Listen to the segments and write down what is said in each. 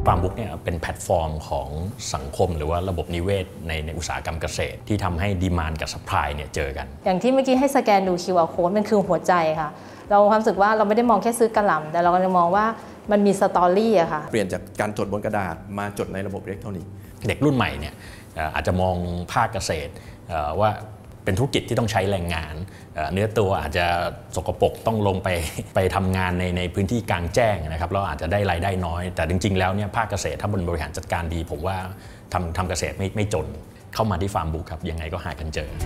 ฟาร์มบุ๊กเนี่ยเป็นแพลตฟอร์มของสังคมหรือว่าระบบนิเวศในอุตสาหกรรมเกษตรที่ทำให้ดีมานด์กับซัพพลายเนี่ยเจอกันอย่างที่เมื่อกี้ให้สแกนดู QR Code มันคือหัวใจค่ะเราความรู้สึกว่าเราไม่ได้มองแค่ซื้อกระหล่ำแต่เรากำลังมองว่ามันมีสตอรี่อะค่ะเปลี่ยนจากการจดบนกระดาษมาจดในระบบอิเล็กทรอนิกส์เด็กรุ่นใหม่เนี่ยอาจจะมองภาคเกษตรว่าเป็นธุรกิจที่ต้องใช้แรงงานเนื้อตัวอาจจะสกปรกต้องลงไปทำงานในพื้นที่กลางแจ้งนะครับเราอาจจะได้รายได้น้อยแต่จริงๆแล้วเนี่ยภาคเกษตรถ้าบริหารจัดการดีผมว่าทำเกษตรไม่จนเข้ามาที่ฟาร์มบุ๊กครับยังไงก็หากันเจอ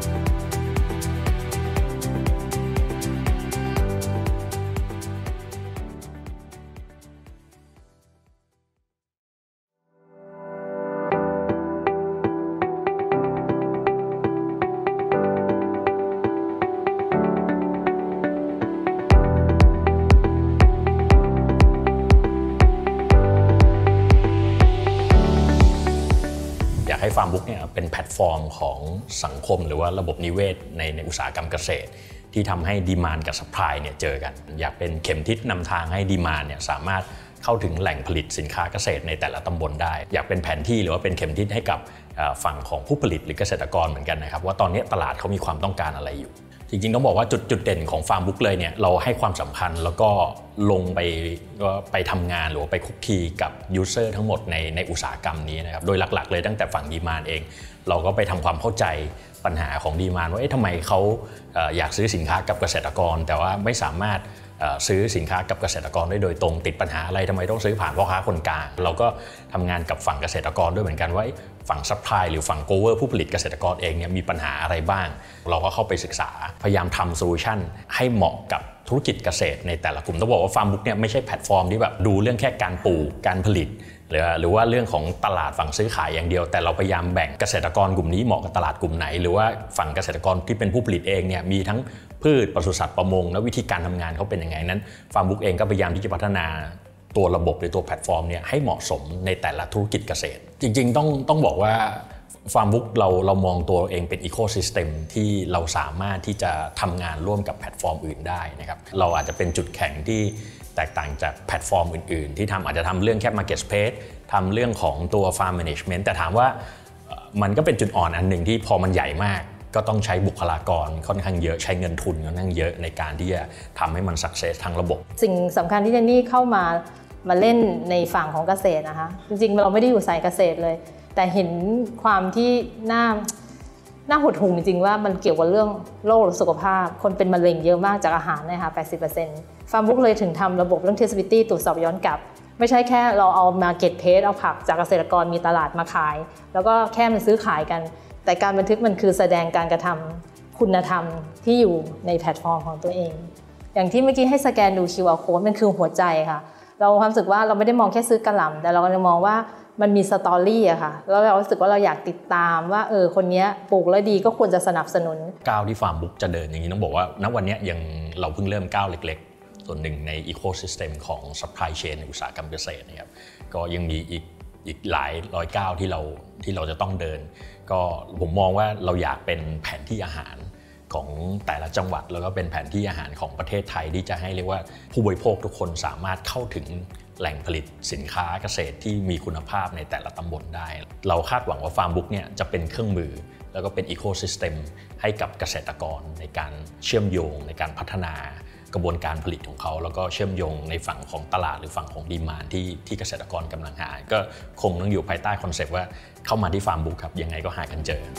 ให้ฟาร์มบุ๊กเนี่ยเป็นแพลตฟอร์มของสังคมหรือว่าระบบนิเวศในอุตสาหกรรมเกษตรที่ทำให้ดีมานด์กับซัพพลายเนี่ยเจอกันอยากเป็นเข็มทิศนำทางให้ดีมานด์เนี่ยสามารถเข้าถึงแหล่งผลิตสินค้าเกษตรในแต่ละตำบลได้อยากเป็นแผนที่หรือว่าเป็นเข็มทิศให้กับฝั่งของผู้ผลิตหรือเกษตรกรเหมือนกันนะครับว่าตอนนี้ตลาดเขามีความต้องการอะไรอยู่จริงๆต้องบอกว่าจุดเด่นของฟาร์มบุ๊กเลยเนี่ยเราให้ความสำคัญแล้วก็ลงไปทำงานหรือไปคุกคีกับยูเซอร์ทั้งหมดในอุตสาหกรรมนี้นะครับโดยหลักๆเลยตั้งแต่ฝั่งดีมานด์เองเราก็ไปทำความเข้าใจปัญหาของดีมานด์ว่าทำไมเขาอยากซื้อสินค้ากับเกษตรกรแต่ว่าไม่สามารถซื้อสินค้ากับเกษตรกรได้โดยตรงติดปัญหาอะไรทำไมต้องซื้อผ่านพ่อค้าคนกลางเราก็ทำงานกับฝั่งเกษตรกรด้วยเหมือนกันว่าฝั่งซัพพลายหรือฝั่งโกเวอร์ผู้ผลิตเกษตรกรเองเนี่ยมีปัญหาอะไรบ้างเราก็เข้าไปศึกษาพยายามทำโซลูชันให้เหมาะกับธุรกิจเกษตรในแต่ละกลุ่มต้องบอกว่าฟาร์มบุ๊กเนี่ยไม่ใช่แพลตฟอร์มที่แบบดูเรื่องแค่การปลูกการผลิตหรือว่าเรื่องของตลาดฝั่งซื้อขายอย่างเดียวแต่เราพยายามแบ่งเกษตรกรกลุ่มนี้เหมาะกับตลาดกลุ่มไหนหรือว่าฝั่งเกษตรกรที่เป็นผู้ผลิตเองเนี่ยมีทั้งพืชปศุสัตว์ประมงและวิธีการทำงานเขาเป็นยังไงนั้นฟาร์มบุ๊กเองก็พยายามที่จะพัฒนาตัวระบบหรือตัวแพลตฟอร์มเนี่ยให้เหมาะสมในแต่ละธุรกิจเกษตรจริงๆต้องบอกว่าฟาร์มบุ๊กเรามองตัวเองเป็นอีโคซิสเต็มที่เราสามารถที่จะทำงานร่วมกับแพลตฟอร์มอื่นได้นะครับเราอาจจะเป็นจุดแข็งที่แตกต่างจากแพลตฟอร์มอื่นๆที่อาจจะทำเรื่องแค่ Market Space ทำเรื่องของตัว Farm Management แต่ถามว่ามันก็เป็นจุดอ่อนอันหนึ่งที่พอมันใหญ่มากก็ต้องใช้บุคลากรค่อนข้างเยอะใช้เงินทุนค่อนข้างเยอะในการที่จะทำให้มัน success ทางระบบสิ่งสำคัญที่เจนนี่เข้ามาเล่นในฝั่งของเกษตรนะคะจริงๆเราไม่ได้อยู่สายเกษตรเลยแต่เห็นความที่น่าหดหู่จริงๆว่ามันเกี่ยวกับเรื่องโรคหรือสุขภาพคนเป็นมะเร็งเยอะมากจากอาหารนะคะ 80% ฟาร์มบุ๊กเลยถึงทำระบบเรื่อง traceability ตรวจสอบย้อนกลับไม่ใช่แค่เราเอา market place เอาผักจากเกษตรกรมีตลาดมาขายแล้วก็แค่มันซื้อขายกันแต่การบันทึกมันคือแสดงการกระทำคุณธรรมที่อยู่ในแพลตฟอร์มของตัวเองอย่างที่เมื่อกี้ให้สแกนดู QR Code มันคือหัวใจค่ะเราความรู้สึกว่าเราไม่ได้มองแค่ซื้อกระหล่ำแต่เรากำลังมองว่ามันมีสตอรี่อะค่ะแล้วเรารู้สึกว่าเราอยากติดตามว่าคนนี้ปลูกแล้วดีก็ควรจะสนับสนุนก้าวที่ฟาร์มบุ๊กจะเดินอย่างนี้ต้องบอกว่าณวันนี้ยังเราเพิ่งเริ่มก้าวเล็กๆส่วนหนึ่งในอีโคซิสเต็มของซัพพลายเชนในอุตสาหกรรมเกษตรนะครับก็ยังมีอีกหลายร้อยก้าวที่เราจะต้องเดินก็ผมมองว่าเราอยากเป็นแผนที่อาหารของแต่ละจังหวัดแล้วก็เป็นแผนที่อาหารของประเทศไทยที่จะให้เรียกว่าผู้บริโภคทุกคนสามารถเข้าถึงแหล่งผลิตสินค้าเกษตรที่มีคุณภาพในแต่ละตำบลได้เราคาดหวังว่าฟาร์มบุ๊กเนี่ยจะเป็นเครื่องมือแล้วก็เป็นอีโคซิสเต็มให้กับเกษตรกรในการเชื่อมโยงในการพัฒนากระบวนการผลิตของเขาแล้วก็เชื่อมโยงในฝั่งของตลาดหรือฝั่งของดีมานด์ที่เกษตรกรกำลังหาก็คงต้องอยู่ภายใต้คอนเซปต์ว่าเข้ามาที่ฟาร์มบุ๊กครับยังไงก็หากันเจอ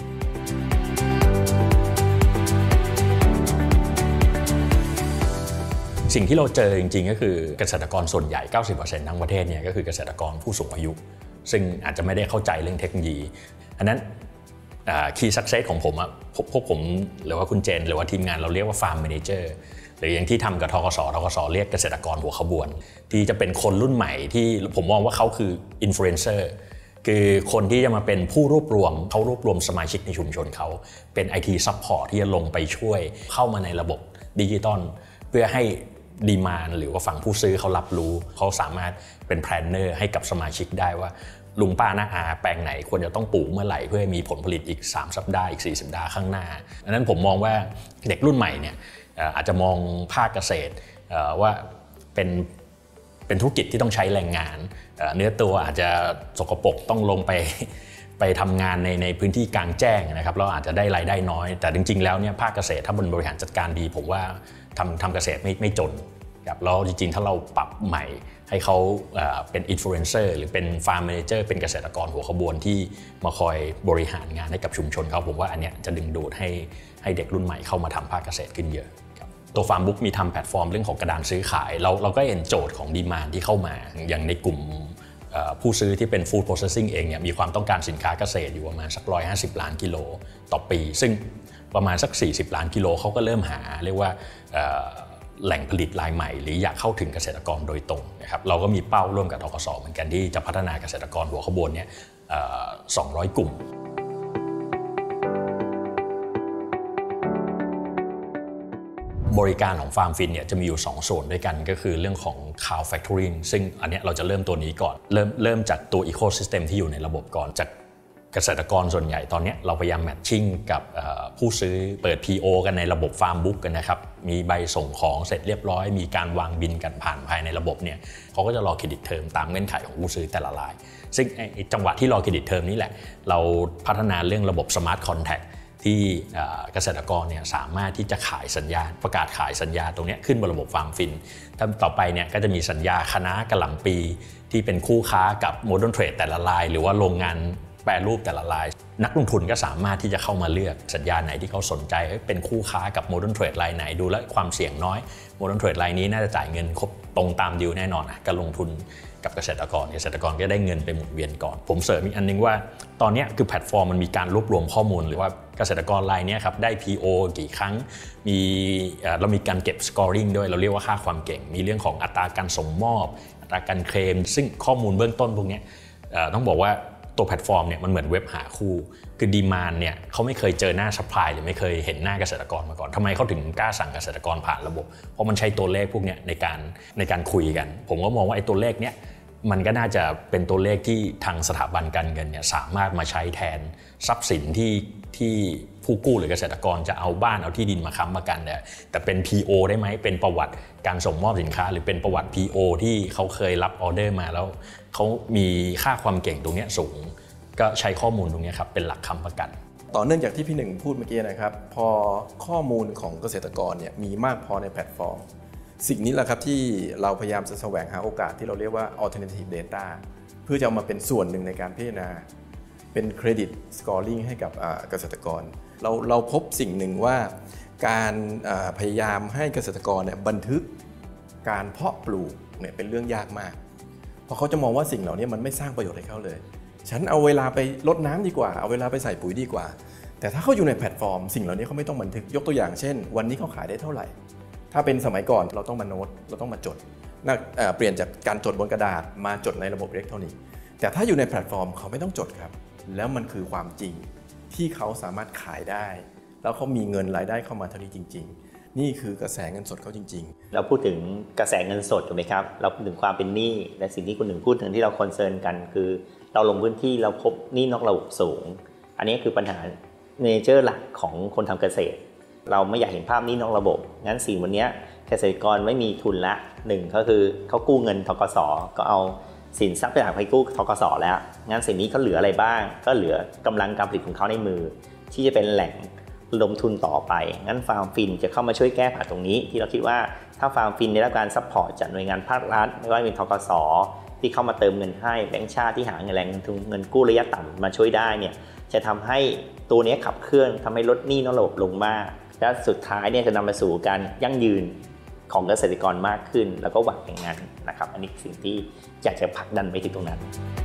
สิ่งที่เราเจอจริงๆก็คือเกษตรกรส่วนใหญ่ 90% ทั้งประเทศเนี่ยก็คือเกษตรกรผู้สูงอายุซึ่งอาจจะไม่ได้เข้าใจเรื่องเทคโนโลยีอันนั้นKey Success ของผมพวกผมหรือว่าคุณเจนหรือว่าทีมงานเราเรียกว่า Farm Manager หรืออย่างที่ทำกับธกสเรียกเกษตรกรหัวขบวนที่จะเป็นคนรุ่นใหม่ที่ผมมองว่าเขาคือ Influencer คือคนที่จะมาเป็นผู้รวบรวมสมาชิกในชุมชนเขาเป็น IT Support ที่จะลงไปช่วยเข้ามาในระบบดิจิตอลเพื่อให้ดีมานด์หรือว่าฝั่งผู้ซื้อเขารับรู้เขาสามารถเป็นแพลนเนอร์ให้กับสมาชิกได้ว่าลุงป้าน้าอาแปลงไหนควรจะต้องปลูกเมื่อไหร่เพื่อให้มีผลผลิตอีก3สัปดาห์อีก4สัปดาห์ข้างหน้าดังนั้นผมมองว่าเด็กรุ่นใหม่เนี่ยอาจจะมองภาคเกษตรว่าเป็นเป็นธุรกิจที่ต้องใช้แรงงานเนื้อตัวอาจจะสกปรกต้องลงไปทำงานในพื้นที่กลางแจ้งนะครับเราอาจจะได้รายได้น้อยแต่จริงๆแล้วเนี่ยภาคเกษตรถ้าบริหารจัดการดีผมว่าทำเกษตรไม่จนครับแล้วจริงๆถ้าเราปรับใหม่ให้เขาเป็นอินฟลูเอนเซอร์หรือเป็นฟาร์มแมเนเจอร์เป็นเกษตรกรหัวขบวนที่มาคอยบริหารงานให้กับชุมชนเขาผมว่าอันเนี้ยจะดึงดูดให้เด็กรุ่นใหม่เข้ามาทำภาคเกษตรขึ้นเยอะตัวฟาร์มบุ๊กมีทำแพลตฟอร์มเรื่องของกระดานซื้อขายเราก็เห็นโจทย์ของดีมานด์ที่เข้ามาอย่างในกลุ่มผู้ซื้อที่เป็น Food Processing เองเนี่ยมีความต้องการสินค้าเกษตรอยู่ประมาณสัก150 ล้านกิโลต่อปีซึ่งประมาณสัก40 ล้านกิโลเขาก็เริ่มหาเรียกว่าแหล่งผลิตรายใหม่หรืออยากเข้าถึงเกษตรกรโดยตรงนะครับเราก็มีเป้าร่วมกับธกส.เหมือนกันที่จะพัฒนาเกษตรกรหัวขบวนเนี่ย200 กลุ่มบริการของฟาร์มฟินเนี่ยจะมีอยู่2ส่วนด้วยกันก็คือเรื่องของ Cow Factoring ซึ่งอันนี้เราจะเริ่มตัวนี้ก่อนเริ่มจากตัว Ecosystem ที่อยู่ในระบบก่อนจากเกษตรกรส่วนใหญ่ตอนนี้เราพยายามแมทชิ่งกับผู้ซื้อเปิด PO กันในระบบฟาร์มบุ๊กกันนะครับมีใบส่งของเสร็จเรียบร้อยมีการวางบินกันผ่านภายในระบบเนี่ยเขาก็จะรอเครดิตเทอมตามเงื่อนไขของผู้ซื้อแต่ละรายซึ่งจังหวะที่รอเครดิตเทอมนี้แหละเราพัฒนาเรื่องระบบ Smart Contractที่เกษตรกรเนี่ยสามารถที่จะขายสัญญาประกาศขายสัญญาตรงนี้ขึ้นบนระบบฟาร์มฟินต่อไปเนี่ยก็จะมีสัญญาคะน้ากะหล่ำปีที่เป็นคู่ค้ากับโมเดิร์นเทรดแต่ละรายหรือว่าโรงงานแปรรูปแต่ละรายนักลงทุนก็สามารถที่จะเข้ามาเลือกสัญญาไหนที่เขาสนใจเป็นคู่ค้ากับโมเดิร์นเทรดรายไหนดูและความเสี่ยงน้อยโมเดิร์นเทรดรายนี้น่าจะจ่ายเงินครบตรงตามดีลแน่นอนก็ลงทุนกับเกษตรกรก็ได้เงินไปหมุนเวียนก่อนผมเสริมอีกอันนึงว่าตอนนี้คือแพลตฟอร์มมันมีการรวบรวมข้อมูลหรือว่าเกษตรกรรายนี้ครับได้ PO กี่ครั้งเรามีการเก็บ scoring ด้วยเราเรียกว่าค่าความเก่งมีเรื่องของอัตราการส่งมอบอัตราการเคลมซึ่งข้อมูลเบื้องต้นพวกนี้ต้องบอกว่าตัวแพลตฟอร์มเนี่ยมันเหมือนเว็บหาคู่คือดีมานด์เนี่ยเขาไม่เคยเจอหน้าซัพพลายหรือไม่เคยเห็นหน้าเกษตรกรมาก่อนทำไมเขาถึงกล้าสั่งเกษตรกรผ่านระบบเพราะมันใช้ตัวเลขพวกนี้ในการคุยกันผมก็มองว่าไอ้ตัวเลขเนี้ยมันก็น่าจะเป็นตัวเลขที่ทางสถาบันการเงินเนี่ยสามารถมาใช้แทนทรัพย์สินที่ผู้กู้หรือเกษตรกรจะเอาบ้านเอาที่ดินมาค้ำประกันเนี่ยแต่เป็น PO ได้ไหมเป็นประวัติการส่งมอบสินค้าหรือเป็นประวัติ PO ที่เขาเคยรับออเดอร์มาแล้วเขามีค่าความเก่งตรงนี้สูงก็ใช้ข้อมูลตรงนี้ครับเป็นหลักค้ำประกันต่อเนื่องจากที่พี่หนึ่งพูดเมื่อกี้นะครับพอข้อมูลของเกษตรกรเนี่ยมีมากพอในแพลตฟอร์มสิ่งนี้แหละครับที่เราพยายามจะแสวงหาโอกาสที่เราเรียกว่า alternative data เพื่อจะเอามาเป็นส่วนหนึ่งในการพิจารณาเป็น credit scoring ให้กับเกษตรกรเราพบสิ่งหนึ่งว่าการพยายามให้เกษตรกรเนี่ยบันทึกการเพาะปลูกเนี่ยเป็นเรื่องยากมากเพราะเขาจะมองว่าสิ่งเหล่านี้มันไม่สร้างประโยชน์ให้เขาเลยฉันเอาเวลาไปรดน้ำดีกว่าเอาเวลาไปใส่ปุ๋ยดีกว่าแต่ถ้าเขาอยู่ในแพลตฟอร์มสิ่งเหล่านี้เขาไม่ต้องบันทึกยกตัวอย่างเช่นวันนี้เขาขายได้เท่าไหร่ถ้าเป็นสมัยก่อนเราต้องมาโน้ตเราต้องมาจดเปลี่ยนจากการจดบนกระดาษมาจดในระบบอิเล็กทรอนิกส์แต่ถ้าอยู่ในแพลตฟอร์มเขาไม่ต้องจดครับแล้วมันคือความจริงที่เขาสามารถขายได้แล้วเขามีเงินรายได้เข้ามาเท่านี้จริงๆนี่คือกระแสเงินสดเขาจริงๆเราพูดถึงกระแสเงินสดถูกไหมครับเราพูดถึงความเป็นหนี้และสิ่งที่คุณหนึ่งพูดถึงที่เราคอนเซิร์นกันคือเราลงพื้นที่เราพบหนี้นอกระบบสูงอันนี้คือปัญหาเนเจอร์หลักของคนทำเกษตรเราไม่อยากเห็นภาพหนี้นอกระบบงั้นสิ่งวันนี้เกษตรกรไม่มีทุนละหนึ่งก็คือเขากู้เงินธกส.ก็เอาสินทรัพย์ไปกู้ธกส.แล้วงั้นสิ่งนี้เขาเหลืออะไรบ้างก็เหลือกำลังการผลิตของเขาในมือที่จะเป็นแหล่งระดมทุนต่อไปงั้นฟาร์มฟินจะเข้ามาช่วยแก้ปัญหาตรงนี้ที่เราคิดว่าถ้าฟาร์มฟินได้รับการซัพพอร์ตจากหน่วยงานภาครัฐไม่ว่าเป็นธกส.ที่เข้ามาเติมเงินให้แบงก์ชาติที่หาเงินแรงเงินกู้ระยะต่ำมาช่วยได้เนี่ยจะทำให้ตัวนี้ขับเคลื่อนทำให้ลดหนี้นอกระบบลงมากและสุดท้ายเนี่ยจะนำไปสู่การยั่งยืนของเกษตรกรมากขึ้นแล้วก็หวังอย่างนั้นนะครับอันนี้สิ่งที่อยากจะผลักดันไปถึงตรงนั้น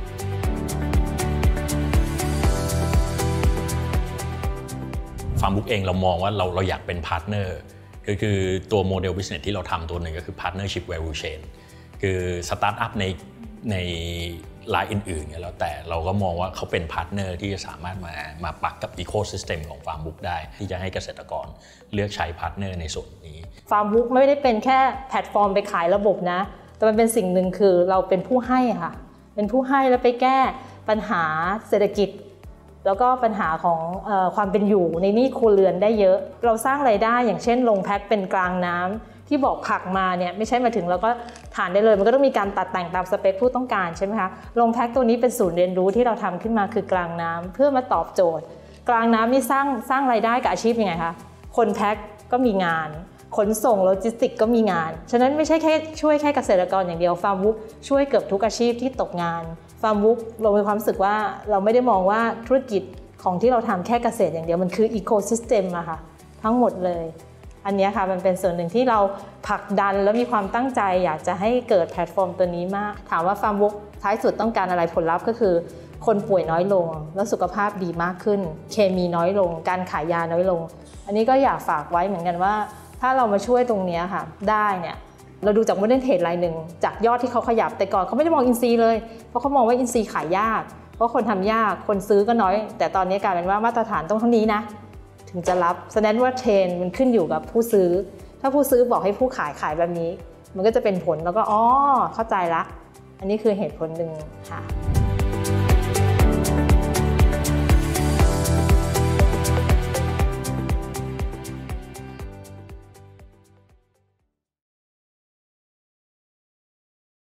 ฟาร์มบุ๊กเองเรามองว่าเราอยากเป็นพาร์ทเนอร์คือตัวโมเดล business ที่เราทำตัวหนึ่งก็คือ partnership value chain คือสตาร์ทอัพในรายอื่นๆแล้วแต่เราก็มองว่าเขาเป็นพาร์ทเนอร์ที่จะสามารถมาปักกับอีโคซิสเต็มของฟาร์มบุ๊กได้ที่จะให้เกษตรกรเลือกใช้พาร์ทเนอร์ในส่วนนี้ฟาร์มบุ๊กไม่ได้เป็นแค่แพลตฟอร์มไปขายระบบนะแต่มันเป็นสิ่งหนึ่งคือเราเป็นผู้ให้ค่ะเป็นผู้ให้แล้วไปแก้ปัญหาเศรษฐกิจแล้วก็ปัญหาของความเป็นอยู่ในหนี้ครัวเรือนได้เยอะเราสร้างรายได้อย่างเช่นลงแพ็คเป็นกลางน้ำที่บอกผักมาเนี่ยไม่ใช่มาถึงแล้วก็ทานได้เลยมันก็ต้องมีการตัดแต่งตามสเปคผู้ต้องการใช่ไหมคะโรงแพ็คตัวนี้เป็นศูนย์เรียนรู้ที่เราทำขึ้นมาคือกลางน้ำเพื่อมาตอบโจทย์กลางน้ำนี่สร้างรายได้กับอาชีพยังไงคะคนแพ็คก็มีงานขนส่งโลจิสติกก็มีงานฉะนั้นไม่ใช่แค่ช่วยแค่เกษตรกรอย่างเดียวฟาร์มบุ๊กช่วยเกือบทุกอาชีพที่ตกงานฟาร์มบุ๊กเรามีความรู้สึกว่าเราไม่ได้มองว่าธุรกิจของที่เราทำแค่เกษตรอย่างเดียวมันคืออีโคซิสเต็มอะค่ะทั้งหมดเลยอันนี้ค่ะมันเป็นส่วนหนึ่งที่เราผลักดันแล้วมีความตั้งใจอยากจะให้เกิดแพลตฟอร์มตัวนี้มากถามว่าฟาร์มบุ๊กท้ายสุดต้องการอะไรผลลัพธ์ก็คือคนป่วยน้อยลงแล้วสุขภาพดีมากขึ้นเคมีน้อยลงการขายยาน้อยลงอันนี้ก็อยากฝากไว้เหมือนกันว่าถ้าเรามาช่วยตรงนี้ค่ะได้เนี่ยเราดูจากโมเดิร์นเทรดรายหนึ่งจากยอดที่เขาขยับแต่ก่อนเขาไม่ได้มองอินซีย์เลยเพราะเขามองว่าอินซีย์ขายยากเพราะคนทำยากคนซื้อก็น้อยแต่ตอนนี้กลายเป็นว่ามาตรฐานต้องเท่านี้นะถึงจะรับแสดงว่าเทรนด์มันขึ้นอยู่กับผู้ซื้อถ้าผู้ซื้อบอกให้ผู้ขายแบบนี้มันก็จะเป็นผลแล้วก็เข้าใจละอันนี้คือเหตุผลหนึ่งค่ะ